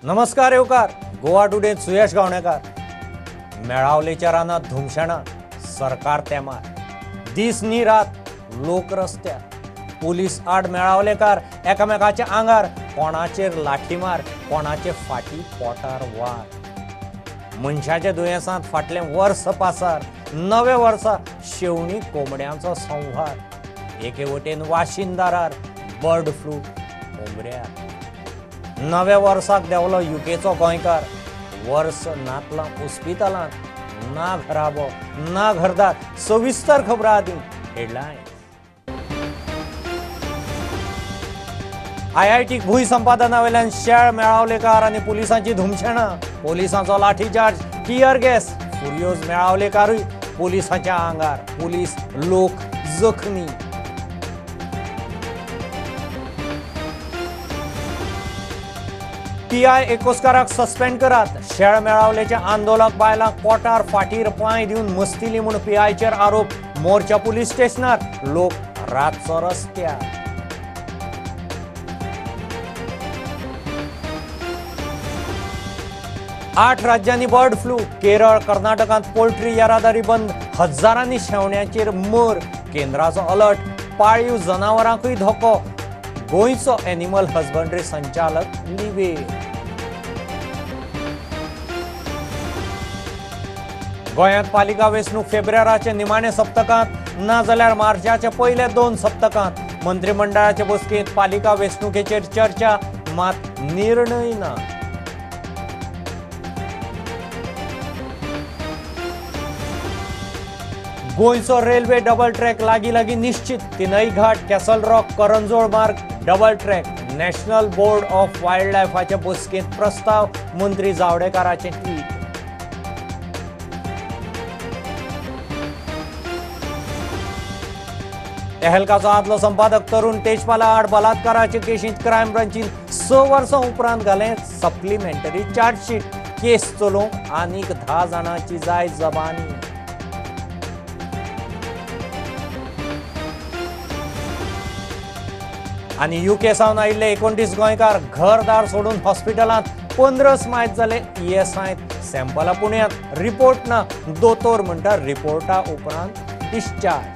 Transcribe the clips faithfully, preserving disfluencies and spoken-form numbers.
नमस्कार येवकार गोवा टुडे सुयश गावणेकार। मेळावलेच्या रानात धुमशाणा सरकार तेमार दीस नी रात लोक रस्त्यार पुलीस आड मेळावलेकार एकामेकाच्या आंगार कोणाचेर लाठीमार कोणाचे फाटी पोटार वार। मनशाच्या दुयेंसांत फाटले वर्स पासार नवे वर्सा शेवणी कोंबड्यांचो संहार। एके वटेन वाशिंदारार बर्ड फ्लू कोंबड्यार। नव्या वर्साक देवलो युकेचो गोंयकार वर्स नातला हॉस्पिटलांत ना घराबो ना घरदार। सविस्तर खबरां आदी हेडलायन। आय आय टी भूंय संपादना वेल्यान शेळ मेळावलेकार आनी पुलिसांची धुमशेणां। पुलिसांचो लाठीचार्ज टियर गॅस फुर्योज मेळावलेकारूय पुलिसांच्या आंगार। पुलीस लोक जखमी। पी आय एकोस्काराक सस्पेंड करात। शेळ मेळावलेच्या आंदोलक बायलांक पोटार फाटीर पांय दिवन मस्तिली म्हूण पी आयचेर आरोप। मोर्चा पुलीस स्टेशनार लोक रातचो रस्त्यार। आठ राज्यांनी बर्ड फ्लू। केरळ कर्नाटकांत पोल्ट्री येरादारी बंद। हजारांनी शेवण्यांचेर मर। केंद्राचो अलर्ट। पाळीव जनावरांकूय धोको। गोंयचो एनिमल हजबंड्री संचालक लिव्हे। गोंयांत पालिका वेंचणूक फेब्रुवाराचे निमाणे सप्तकांत ना जाल्यार मार्चाचे पयले दोन सप्तकांत। मंत्रिमंडळाचे बसकेंत पालिका वेंचणुकेचेर चर्चा मात निर्णय ना। गोंयचो रेल्वे डबल ट्रॅक लागीं लागीं निश्चित। तिनय घाट कॅसल रॉक करंजोळ मार्ग double track. National board of wild लायफाच्या बसकेंत प्रस्ताव मंत्री जावडेकाराचें ट्वीट। तेहलकाचो आदलो संपादक तरुण तेजपाला आड बलात्काराचे केशींत क्रायम ब्रांचीन स वर्सां उपरांत घालें सप्लिमेंटरी चार्जशीट। केस चलोवंक आनीक धा जाणांची जाय जबानी। आनी युके सावन आयिल्ले एकोणतीस गोंयकार घरदार सोडून हॉस्पिटलांत पंदरस मायत जाले ई एस आयत सॅम्पलां पुण्यांत रिपोर्ट ना। दोतोर म्हणटा रिपोर्टा उपरांत discharge.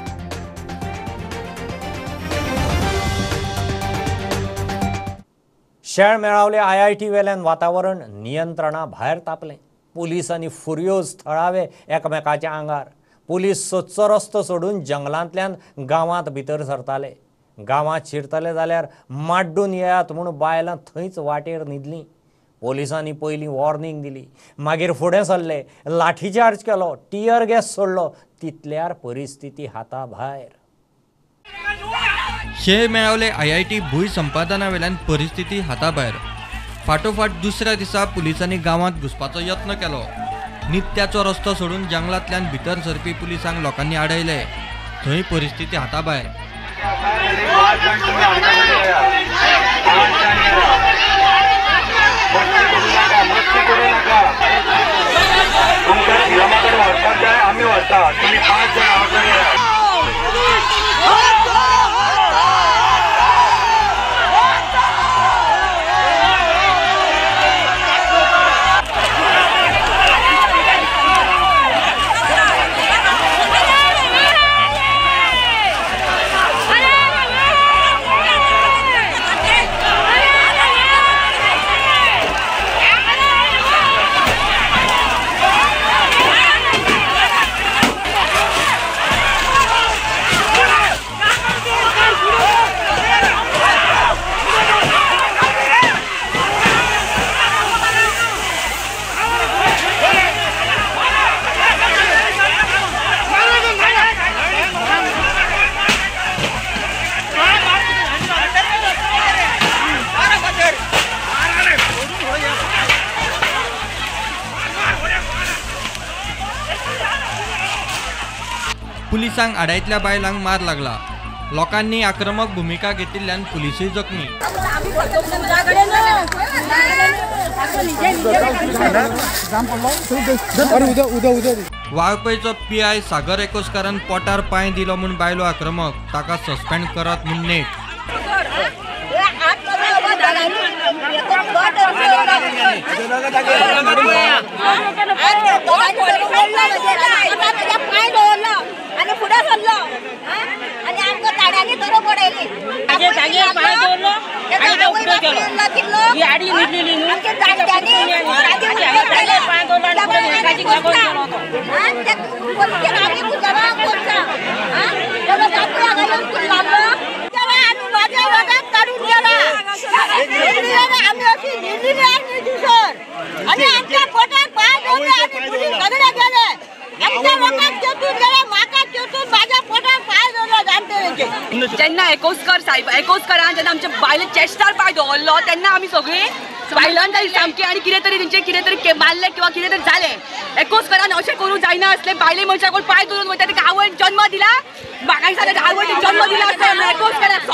Shel Melauli I I T वेल्यान वातावरण नियंत्रणा भायर तापलें। पुलीस आनी फुर्योज थळावे एकामेकाच्या आंगार। पुलीस सदचो रस्तो सोडून जंगलांतल्यान गांवांत भितर सरताले। गांवांत शिरतले जाल्यार माड्डून येयात म्हूण बायलां थंयच वाटेर न्हिदलीं। पोलिसांनी पयलीं वॉर्निंग दिली मागीर फुडें सरले। लाठीचार्ज केलो टियर गॅस सोडलो तितल्यार परिस्थिती हाता भायर। Shel Melauli I I T भूंय संपादना वेल्यान परिस्थिती हाता भायर। फाटोफाट दुसऱ्या दिसा पुलिसांनी गांवांत घुसपाचो यत्न केलो। नित्याचो रस्तो सोडून जंगलांतल्यान भितर सरपी पुलिसांक लोकांनी आडयले। थंय परिस्थिती हाता भायर। आम्ही वरता तुम्ही पाच जण पुलिसांक आडायतल्या बायलांक मार लागला। लोकांनी आक्रमक भूमिका घेतिल्ल्यान पुलिसूय जखमी। वाळपयचो पी आय सागर एकोस्कारान पोटार पांय दिलो म्हूण बायलो आक्रमक। ताका सस्पेंड करात म्हूण नेट। आणि पुढे चाललो आणि आमचं ताड्याने तर पडेली माझे जागे पाय दोरलो आणि तो उपयोग केलो ही आडी निघलेली नु आमच्या ताड्याने जागे पाय दोरलो आणि पुढे एकाची गागोल केलो होतो आणि त्या कोणत्या गावी कुठला कोणता हा त्याला कापूया घालून लागलो त्याला आम्ही माझ्या वादात काढून गेला आम्ही अशी निघली आणि दिसर आणि आमच्या पोटात पाय दोरले आणि पुढे सगळे गेले आमच्या लोकांना चेतून गेले माका चेतून माझ्या पोटात पाय दोरले जाणते जेन्ना एकोस्कर साहेब एकोस्करान जेन्ना आमच्या बायले चेस्टार पाय दवरलो तेन्ना आमी सगळीं बायलांक जाय सामकी आनी कितें तरी तेंचे कितें तरी मारले किंवा कितें तरी जालें एकोस्करान अशें करूं जायना आसलें बायले मनशाक कोण पाय दवरून वयता ताका आवड जन्म दिला म्हाका दिसता आवड जन्म दिला आसता एकोस्कराक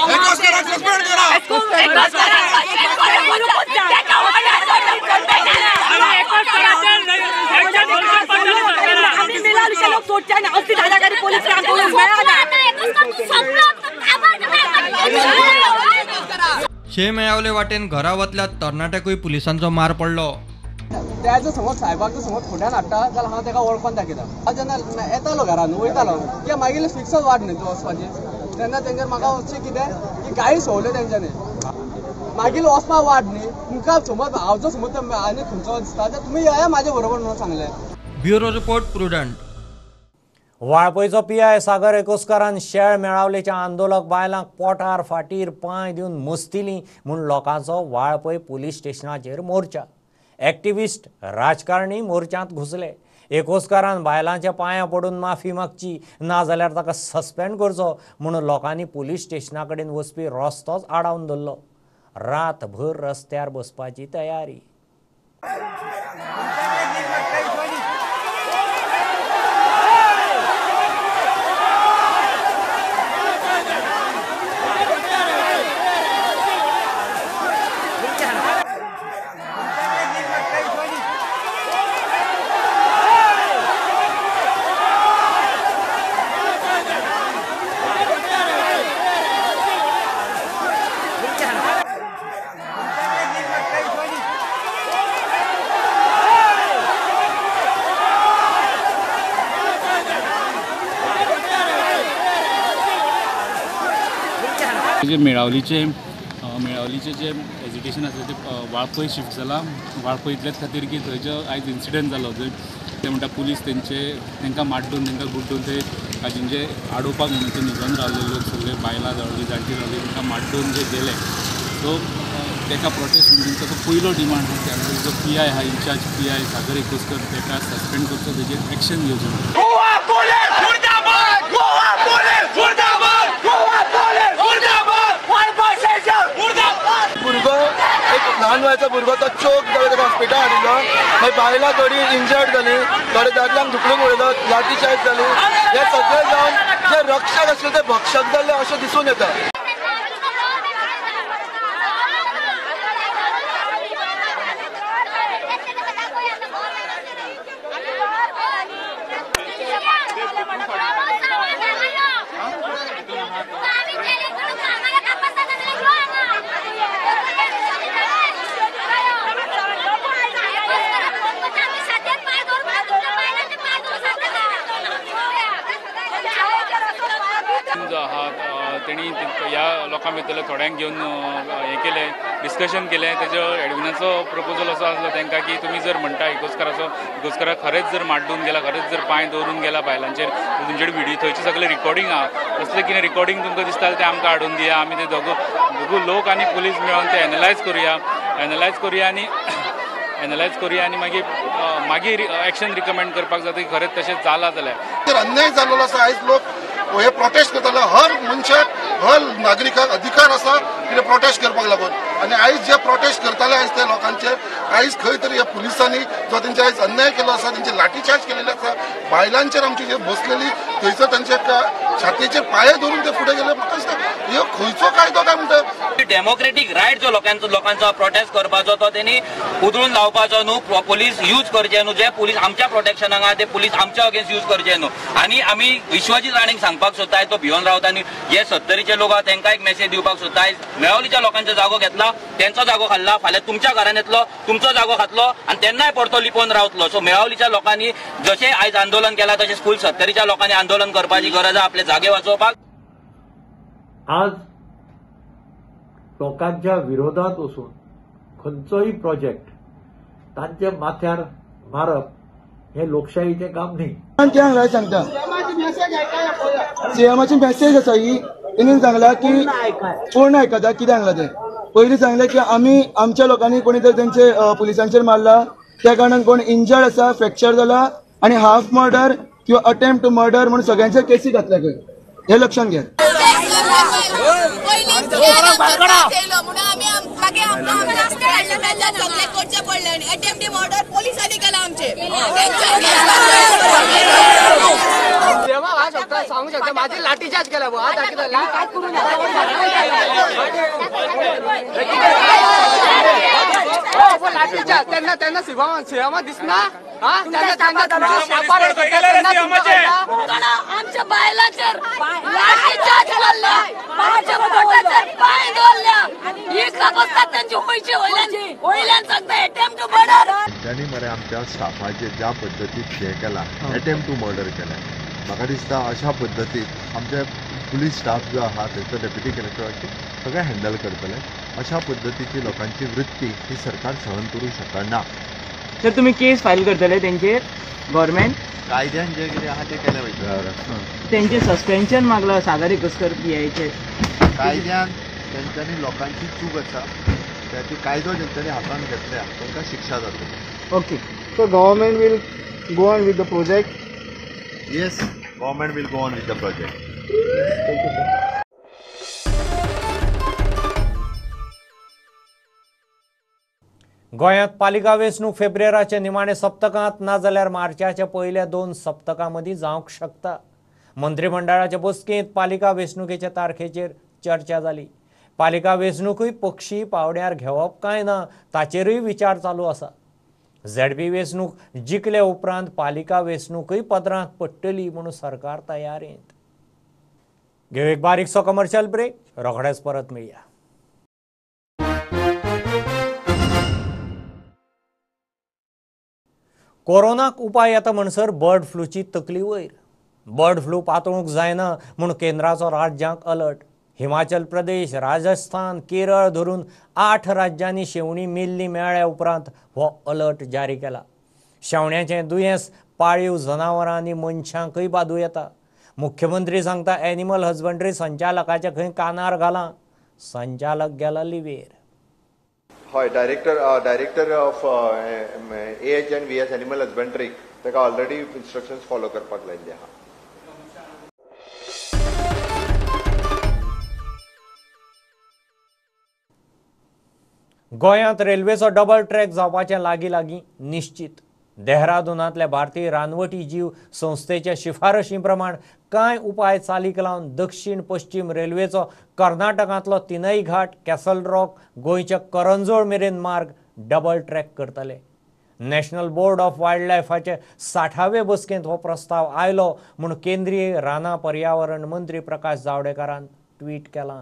आमी मिलाल लोक सोडचे ना असली दादागिरी पोलीस काम मेळना शे मेळावले वाटेन घरा वतल्या तरणाट्याकूय पुलिसांचो मार पडलो. त्याचं समज साहेबाचं समज फुड्यान हाडटा जाल्यार हांव ताका वळखोन दाखयता. हांव जेन्ना येतालो घरान वयतालो की मागीर फिक्सच वाट न्ही तूं वचपाची तेन्ना तेंचेर म्हाका अशें कितें की गायी सोवल्यो तेंच्यांनी मागीर वचपाक वाट न्ही तुमकां समज हांव जर समज आनी खंयचो दिसता जाल्यार तुमी येया म्हाजे बरोबर म्हणून सांगलें. Bureau report Prudent. वाळपयचो पी आय सागर एकोस्करान शेळ मेळावलेच्या आंदोलक बायलांक पोटार फाटीर पांय दिवन मस्तिली म्हूण लोकांचो वाळपय पुलीस स्टेशनाचेर मोर्चा. एक्टिविस्ट राजकारणी मोर्चांत घुसले. एकोस्करान बायलांच्या पांयां पडून माफी मागची नाजाल्यार ताका सस्पेंड करचो म्हणून लोकांनी पुलीस स्टेशना कडेन वचपी रस्तोच आडावन दवरलो. रातभर रस्त्यार बसपाची तयारी. जे मेळावलीचे मेळावलीचे जे एज्युकेशन आसा ते वाळपय शिफ्ट जाला. वाळपय इतल्याच खातीर की थंयचो आयज इन्सिडंट जालो जंय ते म्हणटा पुलीस तेंचे तांकां माड्डून तांकां गुड्डून ते हाजेंचे आडोवपाक म्हणून ते न्हिदून रावले लोक सगळे बायलां जावली जाणटी जावली तांकां माड्डून जे गेले सो ताका प्रोटेस्ट म्हणून ताचो पयलो डिमांड आसा की जो पी आय आहा incharge P I Sagar Ekoskar ताका सस्पेंड करचो ताजेर एक्शन घेवचें. भुरगो एक ल्हान वयाचो भुरगो तो चोक जालो ताका हॉस्पिटल हाडिल्लो मागीर बायलां थोडी इंजर्ड जाली थोडे दादल्यांक धुकलून उडयलो लाठी चार्ज जाली हे सगळे जावन जे रक्षक आसले ते भक्षक जाल्ले अशें दिसून येता. तेणी ह्या लोकां भितरले थोड्यांक घेवन हें केलें डिस्कशन केलें तेजो एडमिनाचो प्रपोजल असो आसलो तांकां की तुमी जर म्हणटा इकोस्कराचो इकोस्कराक खरेंच जर माड्डून गेला खरेंच जर पांय दवरून गेला बायलांचेर तुमचे व्हिडियो थंयचे सगळे रिकॉर्डिंग आहा तसलें कितें रिकॉर्डिंग तुमकां दिसता तें आमकां हाडून दिया आमी ते दोगू दोगू लोक आनी पुलीस मेळोन ते एनालायज करुया एनालायज करुया आनी एनालायज करुया आनी मागीर मागीर एक्शन रिकमेंड करपाक जाता की खरेंच तशें जाला जाल्यार अन्याय जाल्लो आसा. आयज लोक हे प्रोटेस्ट करताले हर मनशाक हर नागरिकाक अधिकार आसा कितें प्रोटेस्ट करपाक लागून आनी आयज जे प्रोटेस्ट करताले आयज त्या लोकांचे आयज खंय तरी ह्या पुलिसांनी जो तेंचे आयज अन्याय केलो आसा तेंचे लाठीचार्ज केलेले आसा बायलांचेर आमची जे बसलेली थंयसर तांचे छातयेचेर पांय धरून ते फुडें गेले म्हाका दिसता ह्यो खंयचो कायदो काय म्हणटा. डेमोक्रेटीक रायट जो लोकांचो लोकांचो प्रोटेस्ट करपाचो तो तेणी उधळून लावपाचो न्हू पुलीस यूज करचे न्हू जे पुलीस आमच्या प्रोटेक्शनाक आहा ते पुलीस आमच्या अगेन्स्ट यूज करचे न्हू आनी आमी विश्वजीत राणेक सांगपाक सोदताय तो भिवन रावता आनी जे सत्तरीचे लोक आहा तांकां एक मेसेज दिवपाक सोदता आयज मेळावलीच्या लोकांचो जागो घेतला खाल्ला त्यांचा जागो खाल्ला, फाल्यां तुमच्या घरान येतलो तुमचो जागो खातलो आणि त्यांनाय परतो लिपोवन रावतलो. सो मेळावलीच्या लोकांनी जशें आयज आंदोलन केला तशें फूल सत्तरीच्या लोकांनी आंदोलन करपाची गरज आसा आपले जागे वाचोवपाक. आज लोकांच्या विरोधात वचून खंयचोय प्रोजेक्ट तांच्या माथ्यार मारप हे लोकशाहीचें काम न्ही. हांव सांगता सीएमाची मेसेज आसा ही तेणीन सांगला की पूर्ण आयकता कितें सांगला तें. पयलीं सांगलें की आमी आमच्या लोकांनी कोणी तरी तेंचे पुलिसांचेर मारला त्या कारणान कोण इंजर्ड आसा, फ्रॅक्चर जाला आणि हाफ मर्डर किंवा अटेम्प्ट टू मर्डर म्हणून सगळ्यांचे केसी घातल्या खंय हे लक्षात घ्या. सांगू शकता माझी लाठीचार्ज केला लाठीचार्ज त्यांना त्यांना शिवा शिवामा दिसना आमच्या बायलाचेर लाठीचार्ज केला, माझ्या पोटाचेर पाय दवरल्या, इतका बसतात त्यांची पैसे वयल्यान वयल्यान सांगता अटेम्प्ट टू मर्डर. त्यांनी मरे आमच्या स्टाफाचे ज्या पद्दतीत हे केला अटेम्प्ट टू मर्डर केला, म्हाका दिसता अशा पद्दतीत आमचे पुलीस स्टाफ जो आहा तेचो डेप्युटी कलेक्टराचे सगळे हँडल करतले. अशा पद्दतीची लोकांची वृत्ती ही सरकार सहन करूंक शकना. सर तुम्ही केस फायल करतले तेंचेर गव्हर्नमेंट कायद्यान जे कितें आहा तें केलें वयता. तेंचे सस्पेन्शन मागला सागरी कुसकर पीआयचे कायद्यान तेंच्यांनी लोकांची चूक आसा त्याची कायदो जेंच्यांनी हातान घेतल्या तांकां शिक्षा जातली. Okay so government will go on with the project. Yes government will go on with the project. Thank you sir. गोंयांत पालिका वेंचणूक फेब्रुवारीच्या निमाणे सप्तकांत ना जाल्यार मार्चाच्या पयल्या दोन सप्तकां मदीं जावंक शकता. मंत्रिमंडळाच्या बसकेंत पालिका वेंचणुकेच्या तारखेचेर चर्चा जाली. पालिका वेंचणूकूय पक्षी पावड्यार घेवप काय ना ताचेरूय विचार चालू आसा. झेडपी वेंचणूक जिखले उपरांत पालिका वेंचणूकूय पदरांत पडटली म्हणून सरकार तयारेंत. घेव एक बारीकसो कमर्शियल ब्रेक, रोखडेच परत मेळया. कोरोनाक उपाय येता म्हणसर बर्ड फ्लूची तकली वयर. बर्ड फ्लू पातळूंक जायना म्हूण केंद्राचो राज्यांक अलर्ट. हिमाचल प्रदेश, राजस्थान, केरळ धरून आठ राज्यांनी शेवणी मेल्ली मेळ्ळ्या उपरांत हो अलर्ट जारी केला. शेवण्याचें दुयेंस पाळीव जनावरां आनी मनशांकय बादू येता. मुख्यमंत्री सांगता एनिमल हजबंड्री संचालकाच्या खंय कानार घाला. संचालक गेला लिवेर. हय director director of A H and V S animal husbandry ताका ऑलरेडी इन्स्ट्रक्शन्स फॉलो करपाक लायिल्ले आहा. गोंयांत रेल्वेचो डबल ट्रॅक जावपाचें लागीं लागीं निश्चित. देहरादूनांतल्या भारतीय रानवटी जीव संस्थेच्या शिफारशी प्रमाण कांय उपाय चालीक लावन दक्षिण पश्चिम रेल्वेचो कर्नाटकांतलो तिनय घाट, कॅसल रॉक, गोंयच्या करंजोळ मेरेन मार्ग डबल ट्रॅक करतले. नॅशनल बोर्ड ऑफ वायल्ड लायफाचे साठावे बसकेंत हो प्रस्ताव आयलो म्हूण केंद्रीय रानां पर्यावरण मंत्री प्रकाश जावडेकरान ट्वीट केलां.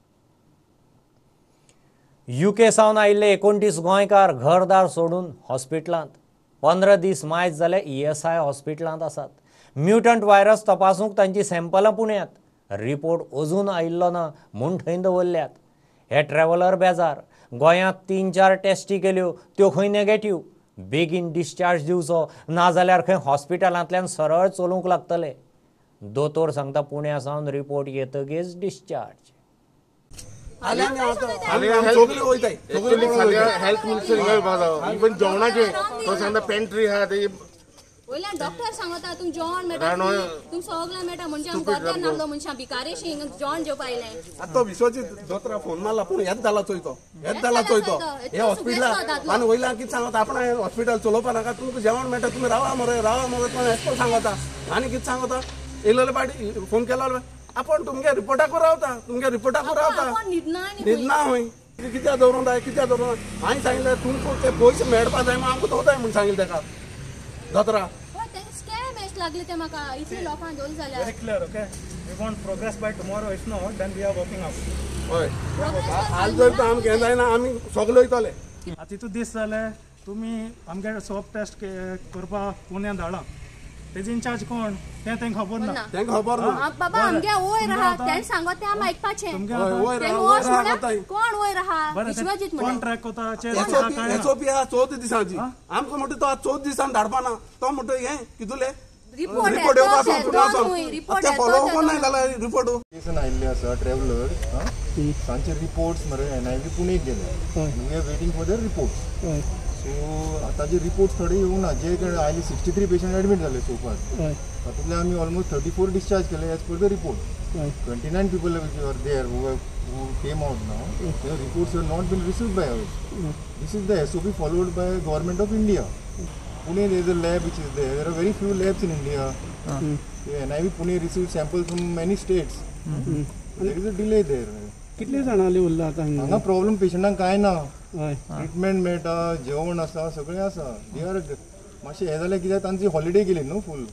युके सावन आयिल्ले एकोणतीस गोंयकार घरदार सोडून हॉस्पिटलांत. पंदरा दीस मायज जाले ई एस आय हॉस्पिटलांत आसात. म्युटंट व्हायरस तपासूंक तांची सॅम्पलां पुण्यात. रिपोर्ट अजून आयिल्लो ना म्हूण थंय दवरल्यात. हे ट्रॅव्हलर बेजार. गोंयांत तीन चार टेस्टी केल्यो त्यो खंय नेगेटिव्ह. बेगीन डिस्चार्ज दिवचो नाजाल्यार खंय हॉस्पिटलांतल्यान सरळ चलूंक लागतले. दोतोर सांगता पुण्या सावन रिपोर्ट येतगीच डिस्चार्ज. हेल्थ मिनिस्टर इवन जेवणाचे तो सांगता पेंट्री आहा ते वयल्यान डॉक्टर सांगता तुम जेवण मेळटा तुम सगळें मेळटा म्हणजे गोंयांत नासलो मनशां भिकारेशी हिंगा जेवण जेवपा आयलें. आतां विश्वजीत दोतोरा फोन मारला पूण हेच जाला चोयतो हेच जाला चोयतो हे हॉस्पिटलांत आनी वयल्यान कितें सांगता आपण हॉस्पिटल चलोवपा नाका तुमकां जेवण मेळटा तुमी रावा मरे रावा मरे पण एसको सांगता आनी कितें सांगता येयलेले पाटी फोन केला आपण तुमगे रिपोर्टाकूय रावता तुमगे रिपोर्टाकूय रावता न्हिदना हूंय कित्याक दवरूं जाय कित्याक दवरूं जाय हांवें सांगिल्लें तुमकां ते पयशे मेळपा जाय म्हूण आमकां दवरताय म्हूण सांगिल्लें ताका दोतोरा दीस लागले ते म्हाका इतले लोकांक दवरले जाल्यार Very clear, okay? We want progress by tomorrow. If not, then we are working out. हय आज जर तर आमकां हें जायना आमी सगळे वयतले आतां तितू दीस जाले तुमी आमगे स्वॅब टेस्ट करपाक पुण्यान धाडा तेजी इन्चार्ज कोण तें तेंका खबर ना तेंका खबर ना बाबा आमगे वयर आहा तें सांगो तें आम आयकपाचें कोण वयर आहा विश्वजीत कोण ट्रॅक कोता एसओपी आहा चवथ दिसांची आमकां म्हणटा तो आज चवथ दिसान धाडपा ना तो म्हणटा हें कितुले रिपोर्ट रिपोर्ट येवपा फॉलो कोण नाही जाल्यार रिपोर्ट केसन आयिल्ले आसा ट्रॅव्हलर तांचे रिपोर्ट्स मरे एनआयव्ही पुणेक गेले we are waiting for the reports so ताजे रिपोर्ट्स थोडे येवना जे आयले सिक्स्टी थ्री पेशंट एडमीट जाले सोफार तातूंतले आमी ऑलमोस्ट थर्टी फोर डिस्चार्ज केले as per the report twenty nine people are there who came out now their reports are not been received by us this is the SOP followed by government of India Pune there is a lab which is there. There are very few labs in India. Uh. Yeah, and I V Pune receives samples from many states. Mm-hmm. There is a delay there. कितले जाणांले उरला आता हांगा problem पेशंटांक कांय ना treatment मेळटा जेवण आसा सगळें आसा दे आर मातशें हें जालें कित्याक तांची हॉलिडे गेली न्हू फूल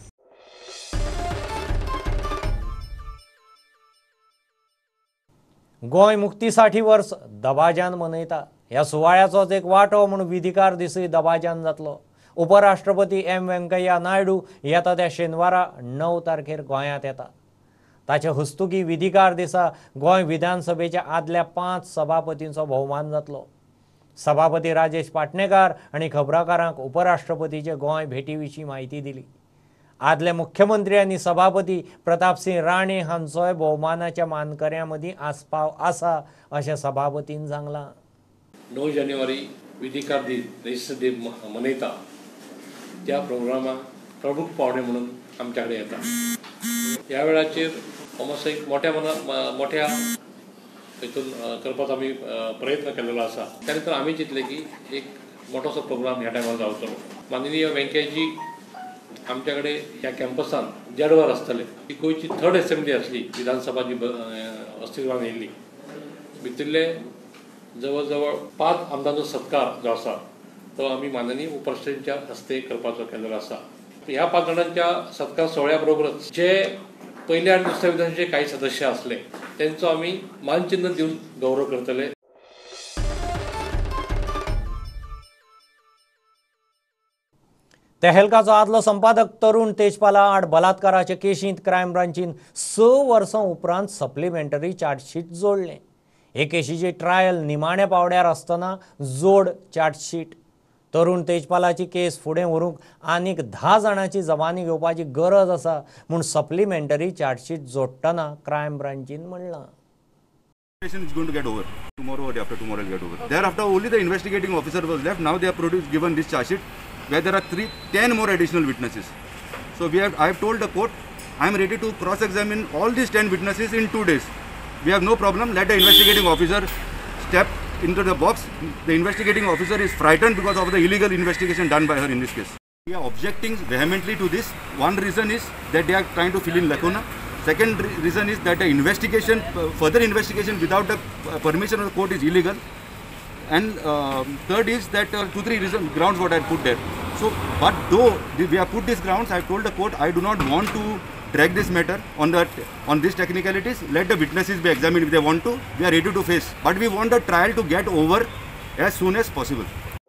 गोंय मुक्ती साठी वर्स दबाज्यान मनयता ह्या सुवाळ्याचोच एक वांटो म्हूण विधिकार दिसय दबाज्यान जातलो उपराष्ट्रपती एम व्यंकय्या नायडू येता त्या शेनवारा णव तारखेर गोंयांत येता ताचे हस्तुकी विधिकार दिसा गोंय विधानसभेच्या आदल्या पांच सभापतींचो भोवमान जातलो सभापती राजेश पाटणेकार आनी खबराकारांक उपराष्ट्रपतीचे गोंय भेटी विशीं म्हायती दिली आदले मुख्यमंत्री आनी सभापती प्रतापसिंह राणे हांचोय भोवमानाच्या मानकऱ्यां मदीं आस्पाव आसा अशें सभापतीन सांगलां णव जानेवारी विधिकार दीन रेजिस्टर डे मनयता त्या प्रोग्रामाक प्रमुख पावणे म्हणून आमच्या कडेन येता ह्या वेळाचेर ऑलमोस्ट एक मोठ्या मना मोठ्या हितून करपाचो आमी प्रयत्न केलेलो आसा त्या नंतर आमी चिंतले की एक मोठोसो प्रोग्राम ह्या टायमार जावचो माननीय व्यंकय्याजी आमच्या कडेन ह्या कॅम्पसान देड वर आसतले ही गोंयची थर्ड असेंब्ली आसली विधानसभा जी अस्तित्वान येयल्ली भितरले जवळ जवळ पांच आमदारांचो सत्कार जो आसा तो आमी माननीय उपराष्ट्रपतींच्या हस्ते करपाचो केल्लो आसा ह्या पांच जाणांच्या सत्कार सोहळ्या बरोबरच जे पयल्या आनी दुसऱ्या विधानसभेचे काही सदस्य आसले तेंचो आमी मानचिन्ह दिवन गौरव करतले तेहलकाचो आदलो संपादक तरुण तेजपाला आड बलात्काराचे केशींत क्रायम ब्रांचीन स वर्सां उपरांत सप्लिमेंटरी चार्जशीट जोडलें हे केशीची ट्रायल निमाण्या पावड्यार आसतना जोड चार्जशीट तरुण तेजपालाची केस फुडें व्हरूंक आनीक धा जाणांची जबानी घेवपाची गरज आसा म्हूण सप्लिमेंटरी चार्जशीट जोडटना क्रायम ब्रांचीन म्हणलां Investigation is going to get over tomorrow or day after tomorrow will get over. Thereafter, only the investigating officer was left. Now they have produced given this charge sheet where there are three, ten more additional witnesses. So we have, I have told the court, I am ready to cross-examine all these ten witnesses in two days. We have no problem. Let the investigating officer step into the box. The investigating officer is frightened because of the illegal investigation done by her in this case. We are objecting vehemently to this. One reason is that they are trying to fill in lacuna. Second reason is that the investigation, further investigation without the permission of the court is illegal. And uh, third is that uh, two, three reason, grounds what I put there. So, but though we have put these grounds, I have told the court I do not want to drag this matter on that on these technicalities. Let the witnesses be examined if they want to. We are ready to face. But we want the trial to get over as soon as possible.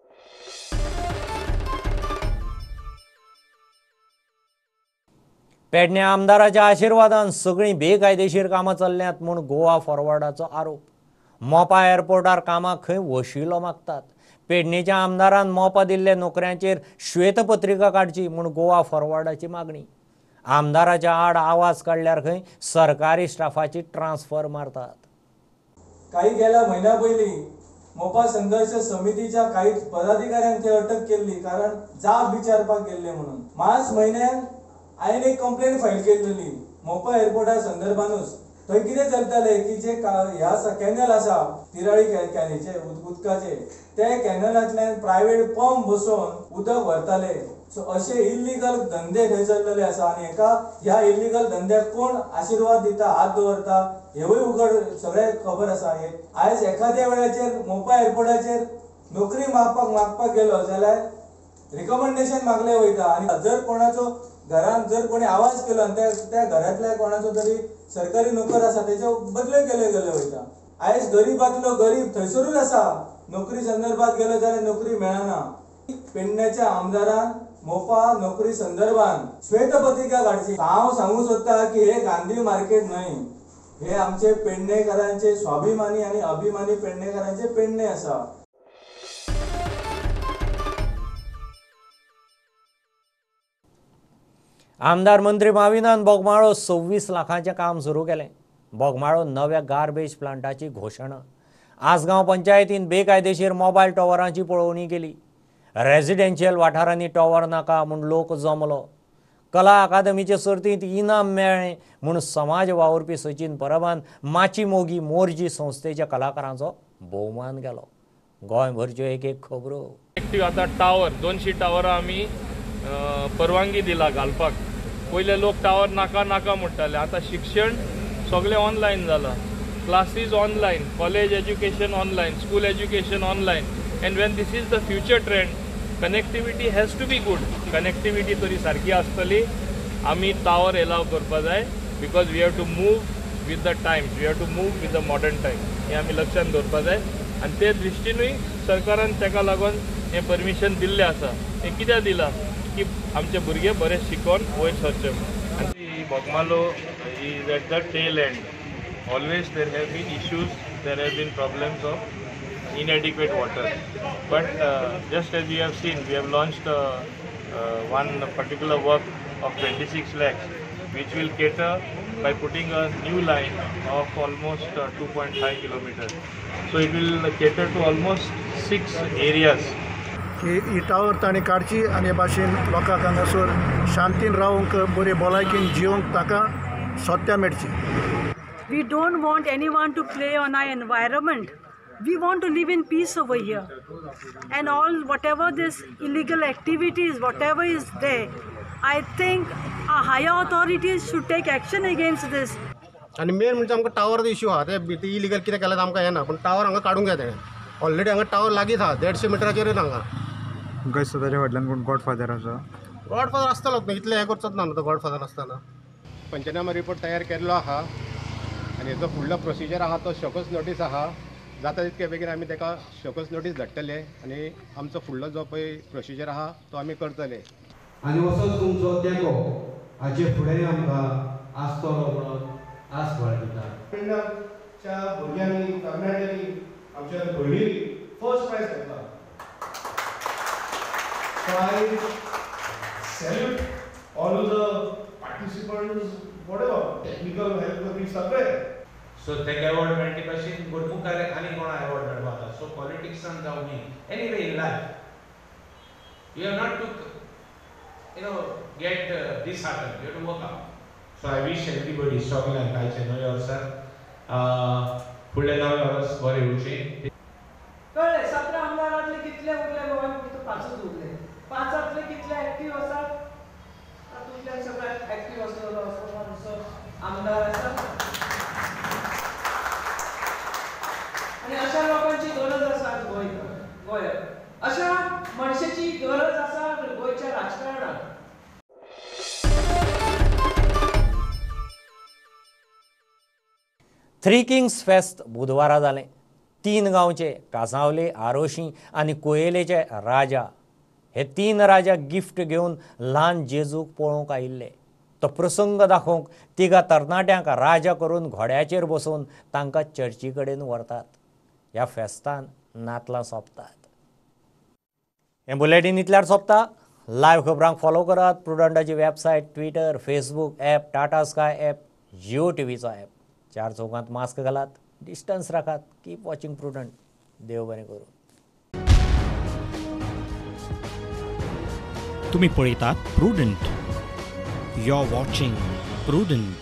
पेडण्या आमदाराच्या आशिर्वादान सगळीं बेकायदेशीर कामां चल्ल्यांत म्हूण गोवा फॉरवर्डाचो आरोप मोपा एअरपोर्टार कामाक खंय वशिलो मागतात पेडणेच्या आमदारान मोपा दिल्ले नोकऱ्यांचेर श्वेतपत्रिका काडची म्हूण गोवा फॉरवर्डाची मागणी आमदाराच्या आड आवाज काडल्यार खंय सरकारी स्टाफाची ट्रान्सफर मारतात काही गेल्या महिन्या पयलीं मोपा संघर्ष समितीच्या काही पदाधिकाऱ्यांक ते अटक केल्ली कारण जाब विचारपाक गेल्ले म्हणून मार्च म्हयन्यात हांवें एक कंप्लेंट फायल केल्ली मोपा एअरपोर्टा संदर्भानूच थंय कितें चलताले की जे ह्या कॅनल आसा तिराळी कॅनीचे उदकाचे ते कॅनलांतल्यान प्रायव्हेट पंप बसोवन उदक व्हरताले सो अशे इल्लिगल धंदे थंय चल्लेले आसा आनी हेका ह्या इल्लिगल धंद्याक कोण आशिर्वाद दिता हात दवरता हेवूय उघड सगळ्यांक खबर आसा हे आयज एखाद्या वेळाचेर मोपा एअरपोर्टाचेर नोकरी मागपाक मागपाक गेलो जाल्यार रिकमेंडेशन मागले वयता आनी जर कोणाचो घरान जर कोणी आवाज केलो आणि त्या त्या घरातल्या कोणाचो तरी सरकारी नोकर आसा तेचे बदले केले गेले वयता. आयज गरीबातलो गरीब थंयसरूच आसा, नोकरी संदर्भात गेलो जाल्यार नोकरी मेळना. पेडण्याच्या आमदारान मोपा नोकरी संदर्भात श्वेतपत्रिका काडची. हांव सांगू सोदता की हे गांधी मार्केट न्हय, हे आमचे पेडणेकरांचे स्वाभिमानी आणि अभिमानी पेडणेकरांचे पेडणे आसा. आमदार मंत्री माविनान बोगमाळो सव्वीस लाखांचे काम सुरू केलें. बोगमाळो नव्या गार्बेज प्लांटाची घोशणा. आसगांव पंचायतीन बेकायदेशीर मोबायल टॉवरांची पळोवणी केली. रेजिडेन्शियल वाठारांनी टॉवर नाका म्हूण लोक जमलो. कला अकादमीचे सर्तींत इनाम मेळ्ळें म्हूण समाज वावुरपी सचिन परबान माची मोगी मोर्जी संस्थेच्या कलाकारांचो भोवमान केलो. गोंयभरच्यो एक एक खबरो. एक्टिव्ह आता टावर दोनशी टावरां आमी परवानगी दिला घालपाक. पयले लोक टावर नाका नाका म्हणटाले, आतां शिक्षण सगळें ऑनलायन जालां. Classes online, college education online, school education online. And when this is the future trend, connectivity has to be good. Connectivity तरी सारकी आसतली. आमी टावर एलाव करपा जाय because we have to move with the times, we have to move with the modern time. हें आमी लक्षांत दवरपा जाय आनी ते दृश्टीनूय सरकारान ताका लागून हें परमिशन दिल्लें आसा. हें कित्याक दिलां की आमचे भुरगे बरे शिकून वयर सरचे. आनी Bogmalo is at the tail end. Always there have been issues, there have been problems of inadequate water. But uh, just as you have seen, we have launched uh, uh, one particular work of twenty-six lakhs, which will cater by putting a new line of almost uh, two point five kilometers. So it will cater to almost six areas. की ही tower ताणी काडची आनी हे भाशेन लोकांक हांगासर शांतीन रावंक बरे भलायकेन जिवंक ताका सोत्या मेळची. We don't want anyone to play on our environment. We want to live in peace over here. And all whatever this illegal activities, whatever is there, I think our higher authorities should take action against this. आणि main म्हणजे आमकां tower issue आहा ते illegal कितें केलें आमकां येना, पूण टावर हांगा काडूंक जाय तेणें. ऑलरेडी हांगा टावर लागींच आहा, देडशे मिटराचेर हांगा. तुमकां दिसता ताच्या फाटल्यान कोण गॉडफादर आसा? गॉडफादर आसतलो, इतलें हें करचोच ना तो गॉडफादर आसतना. पंचनामा रिपोर्ट तयार केल्लो आहा आनी हेचो फुडलो प्रोसिजर आहा तो शोकस नोटीस आहा. जाता तितके बेगीन आमी ताका शोकस नोटीस धाडटले आनी आमचो फुडलो जो पळय प्रोसिजर आहा तो आमी करतले. आनी असोच तुमचो तेंको हाचे फुडें आमकां आसतलो म्हणून आस बाळगिता. पेडण्याच्या भुरग्यांनी तरणाट्यांनी आमच्या भयणी फर्स्ट प्रायज घेतला. So I salute all of the participants, whatever technical help करपी सगळे. सो तेका अवॉर्ड मेळटे भाशेन गुरमुखार आनी कोणा अवॉर्ड मेळपाक सो पॉलिटिक्सान जावं न्ही anyway in life you have not to you know get disheartened, you have to work out. So I wish everybody struggle कांयचे न्हय वर्सां फुडले नवे वर्स बरें येवचें. कळ्ळें सतरा आमदारांतले कितले उरले गोंयान? पांचूच उरले. पांचांतले कितले एक्टिव्ह आसात? तातूंतल्यान सगळ्यात एक्टिव्ह आसलेलो असो आमदार आसा. आनी अशा लोकांची गरज आसा गोंयकार गोंयांत. अशा मनशाची गरज आसा गोंयच्या राजकारणात. थ्री किंग्स फेस्त बुधवारा जालें. तीन गांवचे कांसावले, आरोशी आनी कोयलेचे राजा हे तीन राजा गिफ्ट घेवन ल्हान जेजूक पळोवंक आयिल्ले. तो प्रसंग दाखोवंक तिगा तरणाट्यांक राजा करून घोड्याचेर बसोवन तांकां चर्ची कडेन व्हरतात. ह्या फेस्तान नातलां सोंपतात. हें बुलेटीन इतल्यार सोंपता. लायव्ह खबरांक फॉलो करात. प्रुडंटाची website, Twitter, Facebook app, Tata sky app, Jio टीव्हीचो ॲप. चार चौकांत मास्क घालात, डिस्टन्स राखात. Keep watching Prudent. देव बरें करूं. तुम्ही पळयतात प्रुडंट. You are watching prudent.